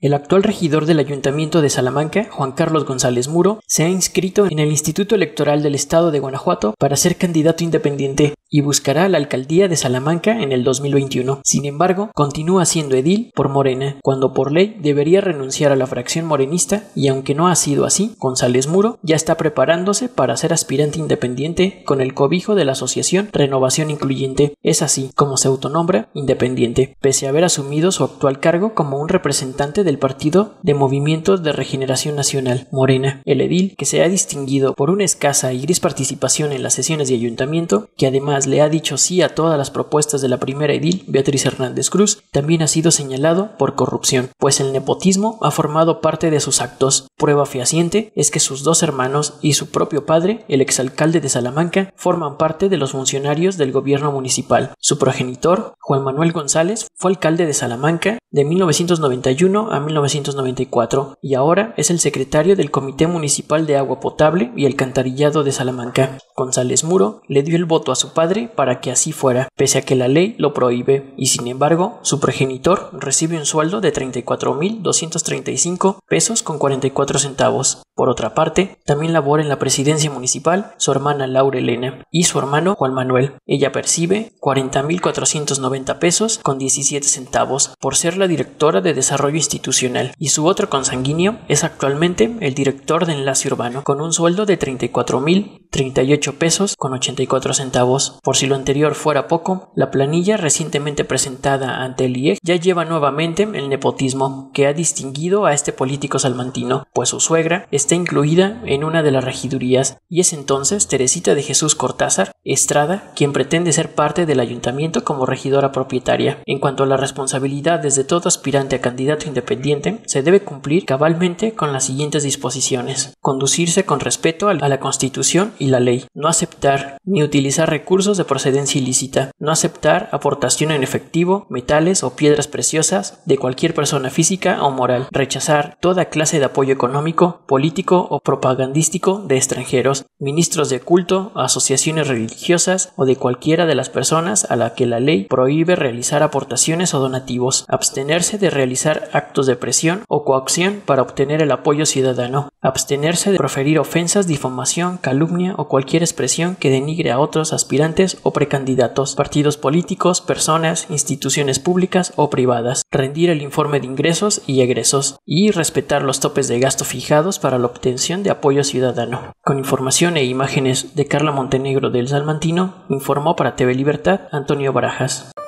El actual regidor del Ayuntamiento de Salamanca, Juan Carlos González Muro, se ha inscrito en el Instituto Electoral del Estado de Guanajuato para ser candidato independiente y buscará la alcaldía de Salamanca en el 2021. Sin embargo, continúa siendo edil por Morena, cuando por ley debería renunciar a la fracción morenista, y aunque no ha sido así, González Muro ya está preparándose para ser aspirante independiente con el cobijo de la asociación Renovación Incluyente. Es así como se autonombra independiente, pese a haber asumido su actual cargo como un representante del Partido de Movimientos de Regeneración Nacional, Morena. El edil, que se ha distinguido por una escasa y gris participación en las sesiones de ayuntamiento, que además le ha dicho sí a todas las propuestas de la primera edil, Beatriz Hernández Cruz, también ha sido señalado por corrupción, pues el nepotismo ha formado parte de sus actos. Prueba fehaciente es que sus dos hermanos y su propio padre, el exalcalde de Salamanca, forman parte de los funcionarios del gobierno municipal. Su progenitor, Juan Manuel González, fue alcalde de Salamanca de 1991 a 1994 y ahora es el secretario del Comité Municipal de Agua Potable y Alcantarillado de Salamanca. González Muro le dio el voto a su padre para que así fuera, pese a que la ley lo prohíbe, y sin embargo, su progenitor recibe un sueldo de 34,235 pesos con 44 centavos. Por otra parte, también labora en la presidencia municipal su hermana Laura Elena y su hermano Juan Manuel. Ella percibe 40,490 pesos con 17 centavos por ser la directora de Desarrollo Institucional, y su otro consanguíneo es actualmente el director de Enlace Urbano, con un sueldo de 34,038 pesos con 84 centavos. Por si lo anterior fuera poco, la planilla recientemente presentada ante el IEG ya lleva nuevamente el nepotismo que ha distinguido a este político salmantino, pues su suegra está incluida en una de las regidurías, y es entonces Teresita de Jesús Cortázar Estrada quien pretende ser parte del ayuntamiento como regidora propietaria. En cuanto a las responsabilidades de todo aspirante a candidato independiente, se debe cumplir cabalmente con las siguientes disposiciones: conducirse con respeto a la Constitución y la ley, no aceptar ni utilizar recursos de procedencia ilícita, no aceptar aportación en efectivo, metales o piedras preciosas de cualquier persona física o moral, rechazar toda clase de apoyo económico, político o propagandístico de extranjeros, ministros de culto, asociaciones religiosas o de cualquiera de las personas a la que la ley prohíbe realizar aportaciones o donativos, abstenerse de realizar actos de presión o coacción para obtener el apoyo ciudadano, abstenerse de proferir ofensas, difamación, calumnia o cualquier expresión que denigre a otros aspirantes o precandidatos, partidos políticos, personas, instituciones públicas o privadas, rendir el informe de ingresos y egresos y respetar los topes de gasto fijados para la obtención de apoyo ciudadano. Con información e imágenes de Carla Montenegro del Salmantino, informó para TV Libertad Antonio Barajas.